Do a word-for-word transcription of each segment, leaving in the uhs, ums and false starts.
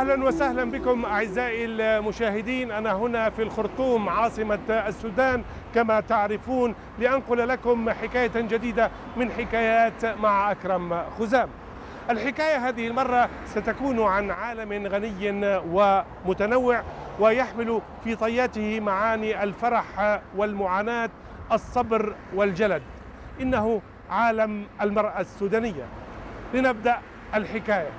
أهلا وسهلا بكم أعزائي المشاهدين. أنا هنا في الخرطوم عاصمة السودان كما تعرفون لأنقل لكم حكاية جديدة من حكايات مع أكرم خزام. الحكاية هذه المرة ستكون عن عالم غني ومتنوع ويحمل في طياته معاني الفرح والمعاناة، الصبر والجلد. إنه عالم المرأة السودانية. لنبدأ الحكاية.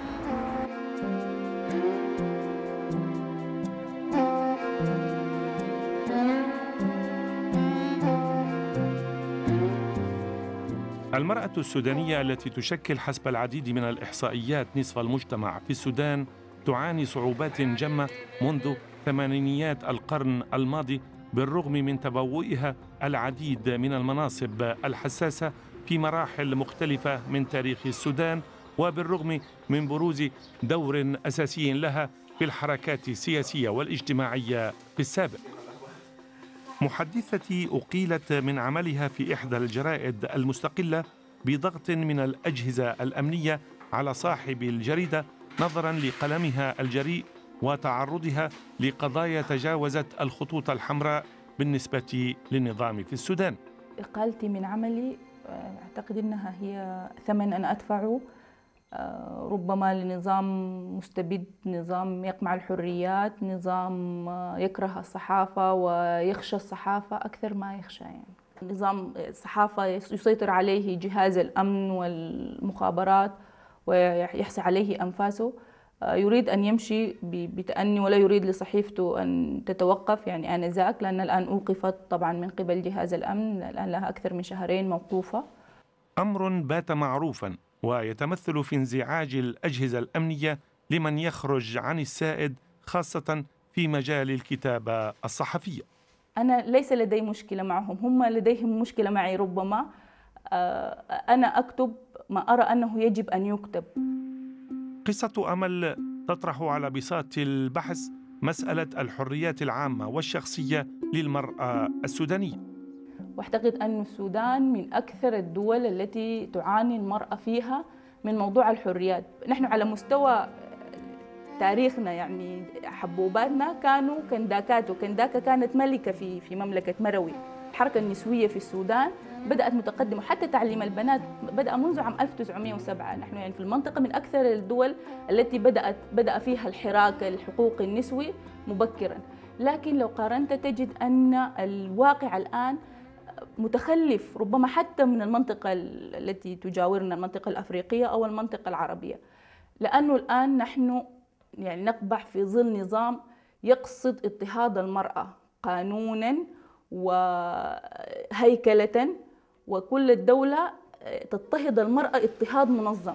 المرأة السودانية التي تشكل حسب العديد من الإحصائيات نصف المجتمع في السودان تعاني صعوبات جمة منذ ثمانينيات القرن الماضي، بالرغم من تبوئها العديد من المناصب الحساسة في مراحل مختلفة من تاريخ السودان، وبالرغم من بروز دور أساسي لها في الحركات السياسية والاجتماعية في السابق. محدثتي أقيلت من عملها في إحدى الجرائد المستقلة بضغط من الأجهزة الأمنية على صاحب الجريدة نظرا لقلمها الجريء وتعرضها لقضايا تجاوزت الخطوط الحمراء بالنسبة للنظام في السودان. إقالتي من عملي أعتقد أنها هي ثمن أنا أدفعه ربما لنظام مستبد، نظام يقمع الحريات، نظام يكره الصحافة ويخشى الصحافة أكثر ما يخشى. يعني نظام الصحافة يسيطر عليه جهاز الأمن والمخابرات ويحسي عليه أنفاسه، يريد أن يمشي بتأني ولا يريد لصحيفته أن تتوقف. يعني آنذاك، لأن الآن أوقفت طبعا من قبل جهاز الأمن، الآن لها أكثر من شهرين موقوفة. أمر بات معروفا ويتمثل في انزعاج الأجهزة الأمنية لمن يخرج عن السائد، خاصة في مجال الكتابة الصحفية. أنا ليس لدي مشكلة معهم، هم لديهم مشكلة معي. ربما أنا أكتب ما أرى أنه يجب أن يكتب. قصة أمل تطرح على بساط البحث مسألة الحريات العامة والشخصية للمرأة السودانية. واعتقد أن السودان من أكثر الدول التي تعاني المرأة فيها من موضوع الحريات. نحن على مستوى تاريخنا يعني حبوباتنا كانوا كنداكات، وكنداكا كانت ملكة في في مملكة مروي. الحركة النسوية في السودان بدأت متقدمة، حتى تعليم البنات بدأ منذ عام ألف وتسعمئة وسبعة. نحن يعني في المنطقة من أكثر الدول التي بدأت بدأ فيها الحراك الحقوقي النسوي مبكرا. لكن لو قارنت تجد أن الواقع الآن متخلف ربما حتى من المنطقة التي تجاورنا، المنطقة الأفريقية أو المنطقة العربية، لأنه الآن نحن يعني نقبح في ظل نظام يقصد اضطهاد المرأة قانونا وهيكلة، وكل الدولة تضطهد المرأة اضطهاد منظم.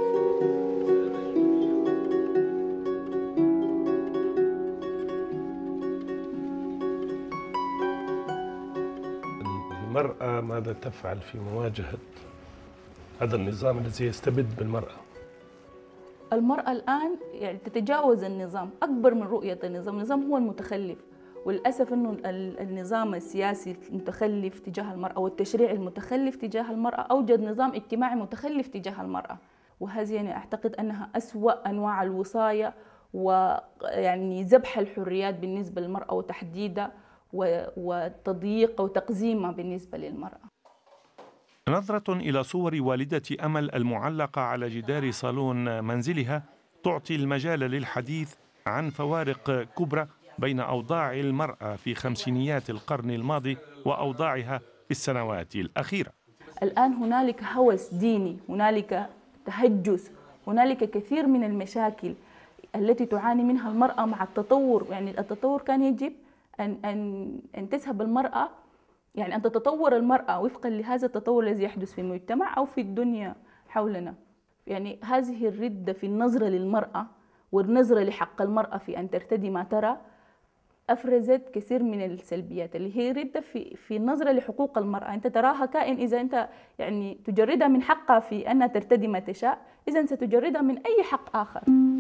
المرأة ماذا تفعل في مواجهة هذا النظام الذي يستبد بالمرأة؟ المرأة الآن يعني تتجاوز النظام، أكبر من رؤية النظام. النظام هو المتخلف، وللأسف أنه النظام السياسي المتخلف تجاه المرأة والتشريع المتخلف تجاه المرأة أوجد نظام اجتماعي متخلف تجاه المرأة، وهذه يعني أعتقد أنها أسوأ أنواع الوصاية ويعني ذبح الحريات بالنسبة للمرأة وتحديدها وتضييق وتقزيمها بالنسبة للمرأة. نظرة إلى صور والدة أمل المعلقة على جدار صالون منزلها تعطي المجال للحديث عن فوارق كبرى بين أوضاع المرأة في خمسينيات القرن الماضي وأوضاعها في السنوات الأخيرة. الآن هنالك هوس ديني، هنالك تهجس، هنالك كثير من المشاكل التي تعاني منها المرأة مع التطور. يعني التطور كان يجب أن أن أن تذهب المرأة، يعني أن تتطور المرأة وفقا لهذا التطور الذي يحدث في المجتمع أو في الدنيا حولنا. يعني هذه الردة في النظرة للمرأة والنظرة لحق المرأة في أن ترتدي ما ترى أفرزت كثير من السلبيات، اللي هي ردة في في النظرة لحقوق المرأة. أنت تراها كائن، إذا أنت يعني تجردها من حقها في أنها ترتدي ما تشاء، إذا ستجردها من أي حق آخر.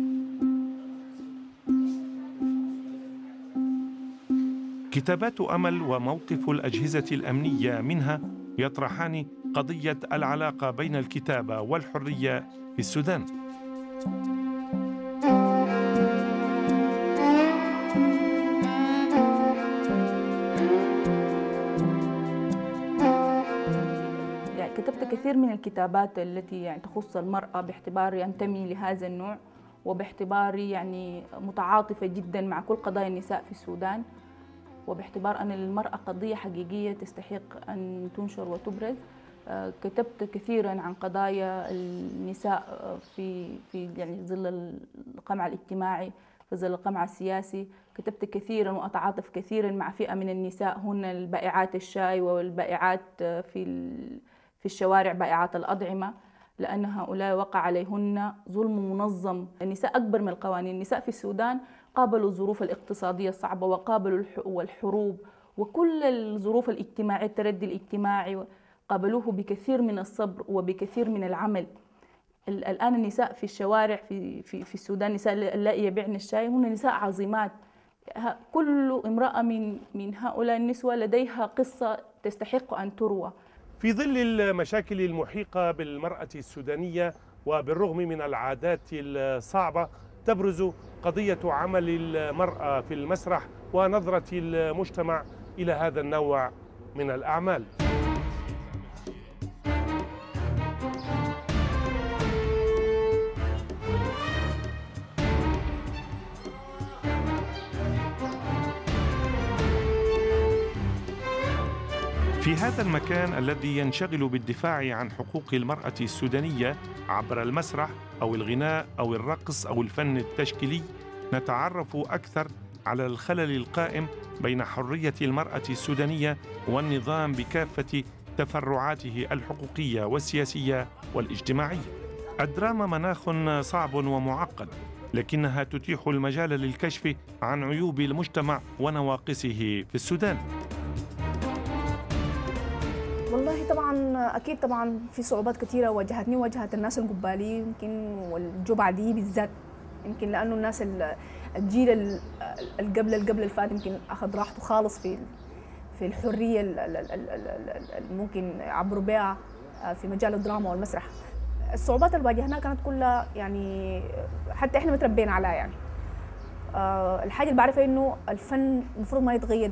كتابات أمل وموقف الأجهزة الأمنية منها يطرحان قضية العلاقة بين الكتابة والحرية في السودان. كثير من الكتابات التي يعني تخص المرأة باعتباري أنتمي لهذا النوع، وباعتباري يعني متعاطفة جدا مع كل قضايا النساء في السودان، وباعتبار أن المرأة قضية حقيقية تستحق أن تنشر وتبرز. كتبت كثيرا عن قضايا النساء في في يعني ظل القمع الاجتماعي، في ظل القمع السياسي. كتبت كثيرا وأتعاطف كثيرا مع فئة من النساء، هن البائعات الشاي والبائعات في في الشوارع، بائعات الأطعمة، لأن هؤلاء وقع عليهن ظلم منظم. النساء أكبر من القوانين. النساء في السودان قابلوا الظروف الاقتصادية الصعبة، وقابلوا الحروب وكل الظروف الاجتماعية، التردي الاجتماعي، قابلوه بكثير من الصبر وبكثير من العمل. الآن النساء في الشوارع في في في السودان، نساء اللائي يبيعن الشاي، هن نساء عظيمات. كل امرأة من من هؤلاء النسوة لديها قصة تستحق أن تروى. في ظل المشاكل المحيقة بالمرأة السودانية وبالرغم من العادات الصعبة، تبرز قضية عمل المرأة في المسرح ونظرة المجتمع إلى هذا النوع من الأعمال. في هذا المكان الذي ينشغل بالدفاع عن حقوق المرأة السودانية عبر المسرح أو الغناء أو الرقص أو الفن التشكيلي، نتعرف أكثر على الخلل القائم بين حرية المرأة السودانية والنظام بكافة تفرعاته الحقوقية والسياسية والاجتماعية. الدراما مناخ صعب ومعقد، لكنها تتيح المجال للكشف عن عيوب المجتمع ونواقصه في السودان. والله طبعا اكيد طبعا في صعوبات كثيره واجهتني وواجهت الناس القبالي يمكن والجو بعدي بالذات، يمكن لانه الناس الجيل اللي قبل اللي قبل الفات يمكن اخذ راحته خالص في في الحريه اللي ممكن يعبروا بها في مجال الدراما والمسرح. الصعوبات اللي واجهناها كانت كلها يعني حتى احنا متربيين عليها. يعني الحاجه اللي بعرفها انه الفن المفروض ما يتغيد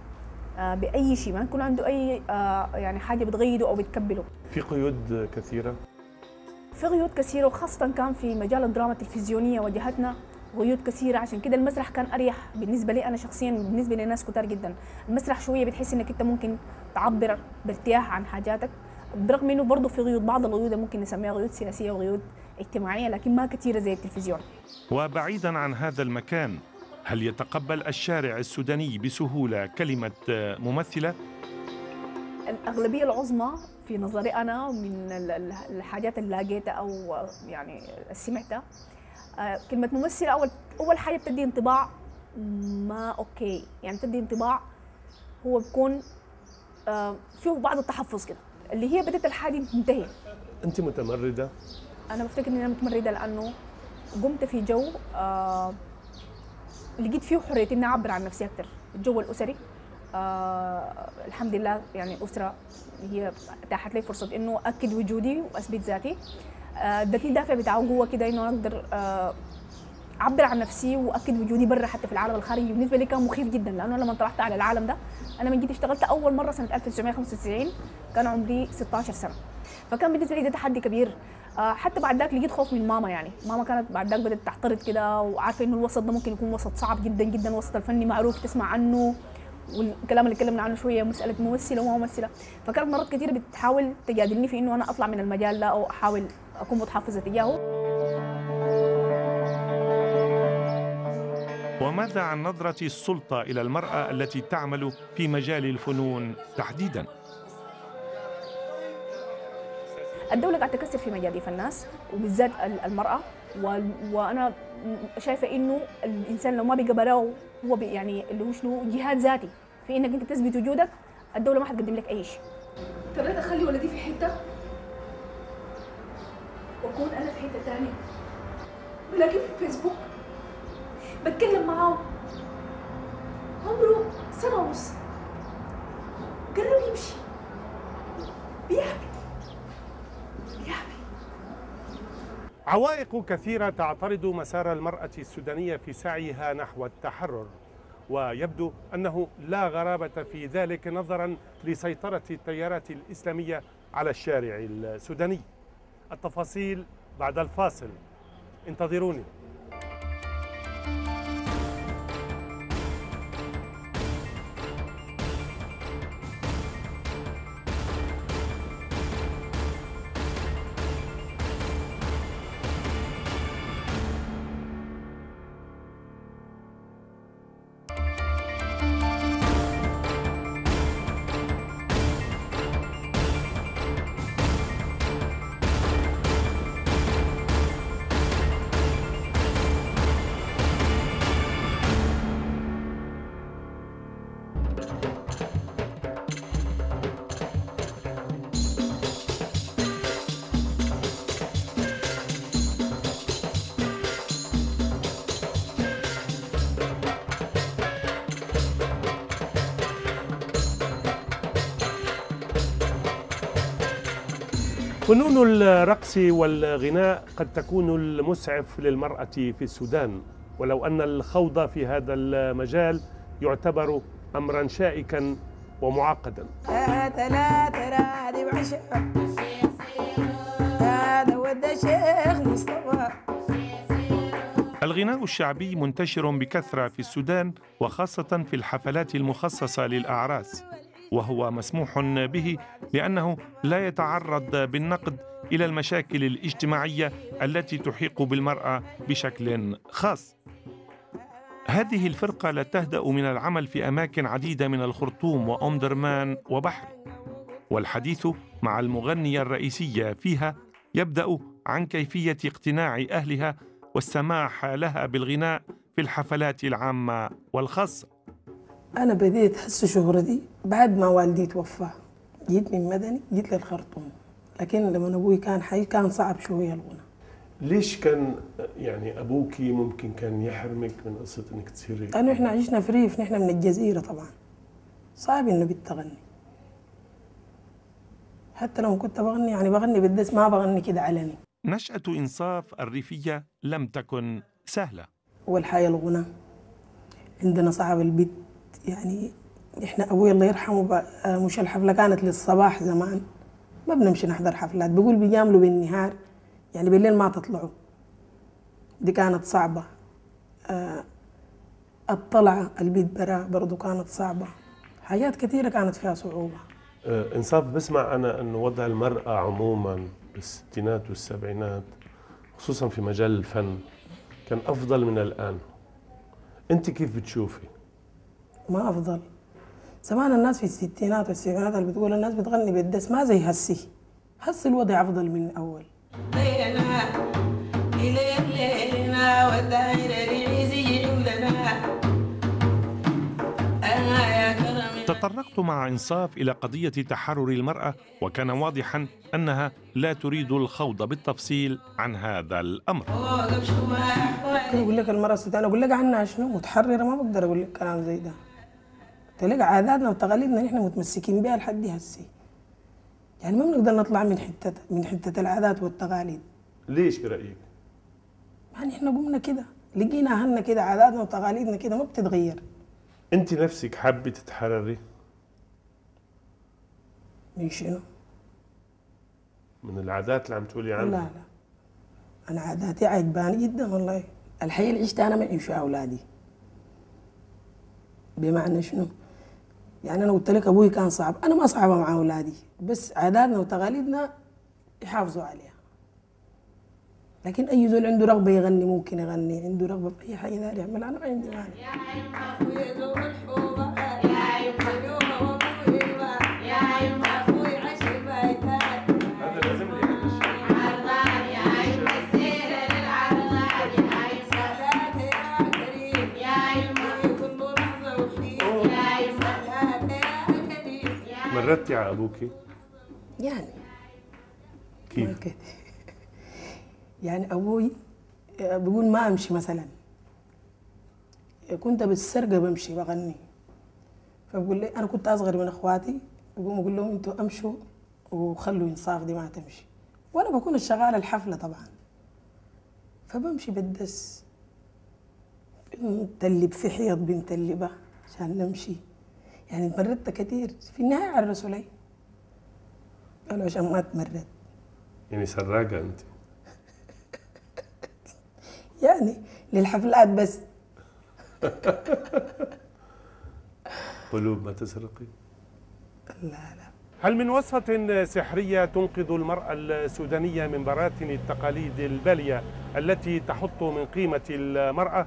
بأي شيء، ما يكون عنده أي يعني حاجة بتغيده أو بتكبله. في قيود كثيرة؟ في قيود كثيرة، وخاصة كان في مجال الدراما التلفزيونية واجهتنا قيود كثيرة. عشان كده المسرح كان أريح بالنسبة لي أنا شخصياً، بالنسبة لناس كتار جدا. المسرح شوية بتحس إنك أنت ممكن تعبر بارتياح عن حاجاتك، برغم إنه برضه في قيود، بعض القيود ممكن نسميها قيود سياسية وقيود اجتماعية، لكن ما كثيرة زي التلفزيون. وبعيداً عن هذا المكان، هل يتقبل الشارع السوداني بسهولة كلمة ممثلة؟ الأغلبية العظمى في نظري أنا من الحاجات اللي لاقيتها أو يعني سمعتها، كلمة ممثلة أول أول حاجة بتدي انطباع ما أوكي، يعني بتدي انطباع هو بيكون فيه بعض التحفظ كده، اللي هي بدت الحاجة تنتهي. أنت متمردة؟ أنا بفتكر إني أنا متمردة لأنه قمت في جو آه لقيت فيه حرية إني أعبر عن نفسي أكثر. الجو الأسري آه الحمد لله، يعني أسرة هي اتاحت لي فرصة إنه أكد وجودي وأثبت ذاتي. آه ادتني دافع بتاع قوة كده إنه أقدر آه أعبر عن نفسي وأكد وجودي برا حتى في العالم الخارجي. بالنسبة لي كان مخيف جدا، لأنه لما طلعت على العالم ده أنا من جيت اشتغلت أول مرة سنة ألف وتسعمائة وخمسة وتسعين، كان عمري ستة عشر سنة، فكان بالنسبة لي ده تحدي كبير. آه حتى بعد ذاك لقيت خوف من ماما، يعني ماما كانت بعد ذاك بدأت تعترض كده، وعارفة إنه الوسط ده ممكن يكون وسط صعب جدا جدا، وسط الفني معروف تسمع عنه، والكلام اللي اتكلمنا عنه شوية مسألة ممثلة وما ممثلة. فكانت مرات كثير بتحاول تجادلني في إنه أنا أطلع من المجال ده أو أحاول أكون متحفظة تجاهه. وماذا عن نظرة السلطة إلى المرأة التي تعمل في مجال الفنون تحديداً؟ الدولة قاعدة تكسر في مجال الناس وبالذات المرأة، وأنا شايفة إنه الإنسان لو ما بقى براه هو يعني اللي هو شنو جهاد ذاتي في إنك أنت تثبت وجودك، الدولة ما حتقدم لك أي شيء. قررت أخلي ولدي في حتة وأكون أنا في حتة ثانية، ولكن في فيسبوك بتكلم معاه عمره سنة ونص، قرر يمشي بيحكي بيحكي. عوائق كثيرة تعترض مسار المرأة السودانية في سعيها نحو التحرر، ويبدو أنه لا غرابة في ذلك نظرا لسيطرة التيارات الإسلامية على الشارع السوداني. التفاصيل بعد الفاصل، انتظروني. فنون الرقص والغناء قد تكون المسعف للمرأة في السودان، ولو أن الخوض في هذا المجال يعتبر أمرا شائكا ومعقدا. الغناء الشعبي منتشر بكثرة في السودان، وخاصة في الحفلات المخصصة للأعراس، وهو مسموح به لأنه لا يتعرض بالنقد إلى المشاكل الاجتماعية التي تحيق بالمرأة بشكل خاص. هذه الفرقة لا تهدأ من العمل في أماكن عديدة من الخرطوم وأم درمان وبحر، والحديث مع المغنية الرئيسية فيها يبدأ عن كيفية اقتناع أهلها والسماح لها بالغناء في الحفلات العامة والخاصة. أنا بديت حس شهرتي بعد ما والدي توفى، جيت من مدني جيت للخرطوم، لكن لما أبوي كان حي كان صعب شوية الغنى. ليش كان يعني أبوكي ممكن كان يحرمك من قصة إنك تصيري؟ لأنه إحنا عشنا في ريف، نحن من الجزيرة طبعا صعب إنه بنت تغني. حتى لو كنت بغني يعني بغني بالدس، ما بغني كده علني. نشأة إنصاف الريفية لم تكن سهلة. أول حاجة الغنى عندنا صعب البيت، يعني إحنا أبوي الله يرحمه مش الحفلة كانت للصباح زمان، ما بنمشي نحضر حفلات، بيقول بيجاملوا بالنهار يعني بالليل ما تطلعوا. دي كانت صعبة. أه الطلعة البيت برا برضو كانت صعبة، حاجات كثيرة كانت فيها صعوبة. أه إنصاف، بسمع أنا أنه وضع المرأة عموما بالستينات والسبعينات خصوصا في مجال الفن كان أفضل من الآن، أنت كيف بتشوفي؟ ما أفضل. زمان الناس في الستينات والسبعينات اللي بتقول الناس بتغني بالدس ما زي هسي، هسي الوضع أفضل من الأول. تطرقت مع إنصاف إلى قضية تحرر المرأة، وكان واضحا أنها لا تريد الخوض بالتفصيل عن هذا الأمر. أقول لك المرأة السودانية أقول لك عنها شنو متحررة، ما بقدر أقول لك كلام زي ده. تلاقي عاداتنا وتقاليدنا نحن متمسكين بها لحد هسي، يعني ما بنقدر نطلع من حتة من حتة العادات والتقاليد. ليش برأيك؟ يعني احنا قمنا كده، لقينا أهلنا كده، عاداتنا وتقاليدنا كده ما بتتغير. أنت نفسك حابة تتحرري؟ من شنو؟ من العادات اللي عم تقولي عنها؟ لا لا، أنا عاداتي عجباني جدا والله. الحياة اللي عشتها أنا ما أعيشها أولادي. بمعنى شنو؟ يعني أنا قلت لك أبوي كان صعب، أنا ما صعبة مع أولادي، بس عاداتنا وتقاليدنا يحافظوا عليها. لكن أي زول عنده رغبة يغني ممكن يغني، عنده رغبة في أي حاجة داري يعملها، أنا ما عندي مانع. مرتي على أبوكي؟ يعني كيف؟ يعني أبوي بيقول ما أمشي مثلا، كنت بالسرقة بمشي بغني، فبقول لي أنا كنت أصغر من إخواتي، بقوم أقول لهم أنتوا أمشوا وخلوا إنصاف دي ما تمشي، وأنا بكون الشغالة الحفلة طبعا، فبمشي بالدس بنتلب في حيط بنتلبها عشان نمشي، يعني مرت كتير، في النهاية عرسوا لي. أنا عشان ما أتمرد. يعني سراقة أنت؟ يعني للحفلات بس. قلوب ما تسرقي؟ لا لا. هل من وصفة سحرية تنقذ المرأة السودانية من براثن التقاليد البالية التي تحط من قيمة المرأة؟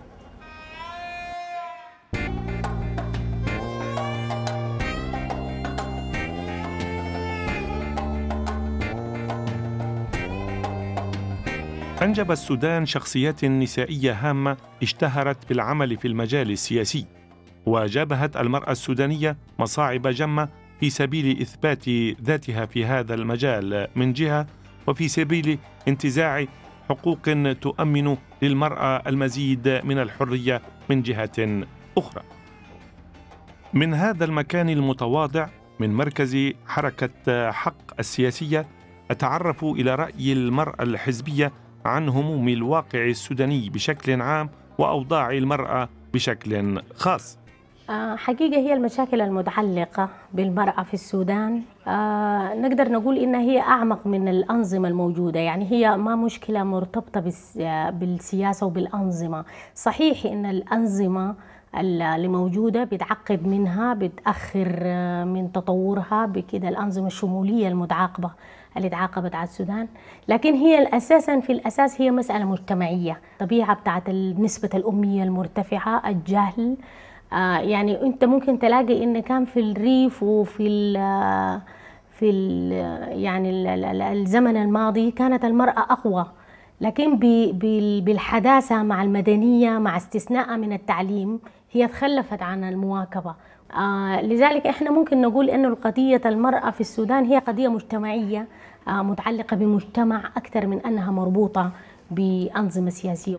أنجب السودان شخصيات نسائية هامة اشتهرت بالعمل في المجال السياسي، وجابهت المرأة السودانية مصاعب جمة في سبيل إثبات ذاتها في هذا المجال من جهة، وفي سبيل انتزاع حقوق تؤمن للمرأة المزيد من الحرية من جهة أخرى. من هذا المكان المتواضع من مركز حركة حق السياسية أتعرف إلى رأي المرأة الحزبية عن هموم الواقع السوداني بشكل عام وأوضاع المرأة بشكل خاص. حقيقة هي المشاكل المتعلقة بالمرأة في السودان آه نقدر نقول إنها هي أعمق من الأنظمة الموجودة، يعني هي ما مشكلة مرتبطة بالسياسة وبالأنظمة. صحيح إن الأنظمة اللي موجودة بتعقد منها، بتأخر من تطورها بكده، الأنظمة الشمولية المتعاقبة اللي تعاقبت على السودان، لكن هي أساسا في الأساس هي مسألة مجتمعية. طبيعة بتاعت نسبة الأمية المرتفعة، الجهل، آه يعني أنت ممكن تلاقي إن كان في الريف وفي ال في ال يعني ال الزمن الماضي كانت المرأة أقوى، لكن بالحداثة مع المدنية مع استثناء من التعليم هي تخلفت عن المواكبة. آه لذلك احنا ممكن نقول إنه قضية المرأة في السودان هي قضية مجتمعية آه متعلقة بمجتمع أكثر من أنها مربوطة بأنظمة سياسية.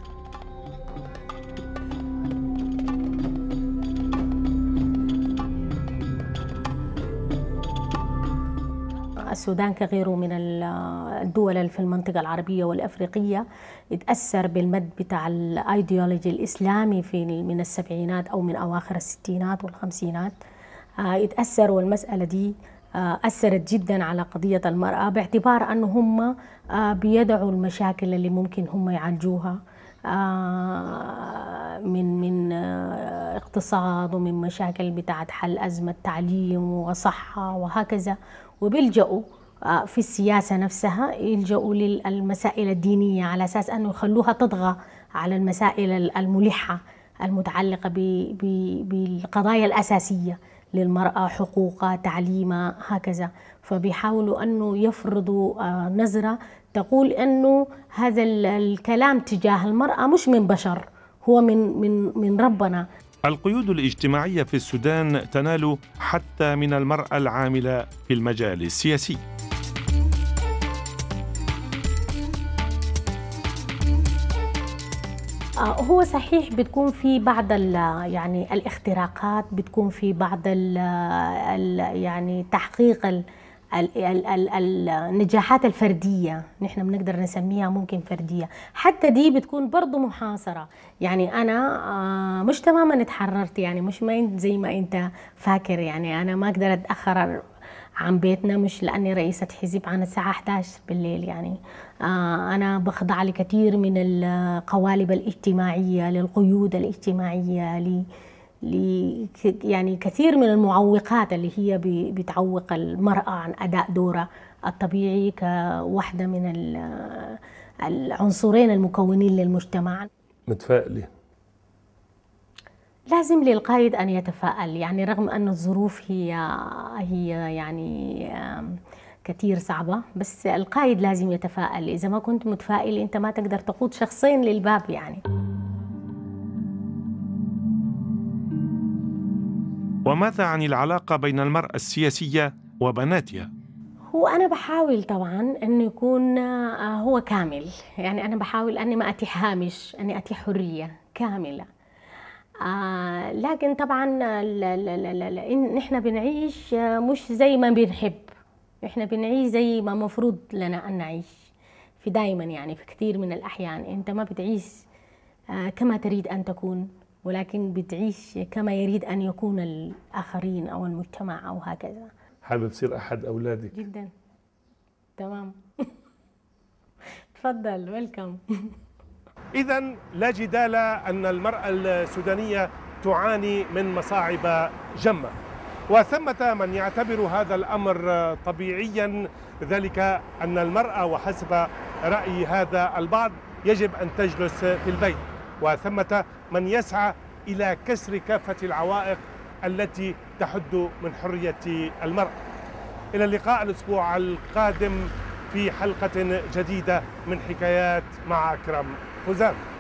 السودان كغيره من الدول في المنطقة العربية والأفريقية اتأثر بالمد بتاع الأيديولوجي الإسلامي في من السبعينات أو من أواخر الستينات والخمسينات. اتأثر، والمسألة دي أثرت جدا على قضية المرأة، باعتبار أنه هم بيدعوا المشاكل اللي ممكن هم يعالجوها من من اقتصاد ومن مشاكل بتاعت حل أزمة تعليم وصحة وهكذا، وبيلجأوا في السياسة نفسها يلجأوا للمسائل الدينية على أساس أنه يخلوها تطغى على المسائل الملحة المتعلقة بالقضايا الأساسية للمرأة، حقوقها، تعليمها، هكذا. فبيحاولوا أنه يفرضوا نظرة تقول أنه هذا الكلام تجاه المرأة مش من بشر، هو من من من ربنا. القيود الاجتماعية في السودان تنال حتى من المرأة العاملة في المجال السياسي. هو صحيح بتكون في بعض يعني الاختراقات، بتكون في بعض ال يعني تحقيق ال ال ال ال النجاحات الفردية، نحن بنقدر نسميها ممكن فردية، حتى دي بتكون برضو محاصرة. يعني أنا مش تماما اتحررت، يعني مش ما زي ما أنت فاكر، يعني أنا ما أقدر أتأخر عن بيتنا مش لأني رئيسة حزب عن الساعة إحدى عشر بالليل. يعني أنا بخضع لكثير من القوالب الاجتماعية، للقيود الاجتماعية، ل يعني كثير من المعوقات اللي هي بتعوق المرأة عن أداء دورها الطبيعي كواحدة من العنصرين المكونين للمجتمع. متفائلة؟ لازم للقائد أن يتفائل، يعني رغم أن الظروف هي هي يعني كثير صعبة، بس القائد لازم يتفائل. إذا ما كنت متفائل أنت ما تقدر تقود شخصين للباب. يعني وماذا عن العلاقة بين المرأة السياسية وبناتها؟ هو أنا بحاول طبعاً أنه يكون هو كامل، يعني أنا بحاول أني ما أتيح هامش، أني أتيح حرية كاملة. آه لكن طبعاً نحن بنعيش مش زي ما بنحب، نحن بنعيش زي ما مفروض لنا أن نعيش في دائماً. يعني في كثير من الأحيان أنت ما بتعيش آه كما تريد أن تكون، ولكن بتعيش كما يريد أن يكون الآخرين أو المجتمع أو هكذا. حابب تصير أحد أولادك؟ جدا. تمام. تفضل، ويلكم. إذا لا جدال أن المرأة السودانية تعاني من مصاعب جمة، وثمة من يعتبر هذا الأمر طبيعيا، ذلك أن المرأة وحسب رأي هذا البعض يجب أن تجلس في البيت، وثمة من يسعى إلى كسر كافة العوائق التي تحد من حرية المرأة. إلى اللقاء الأسبوع القادم في حلقة جديدة من حكايات مع أكرم فوزان.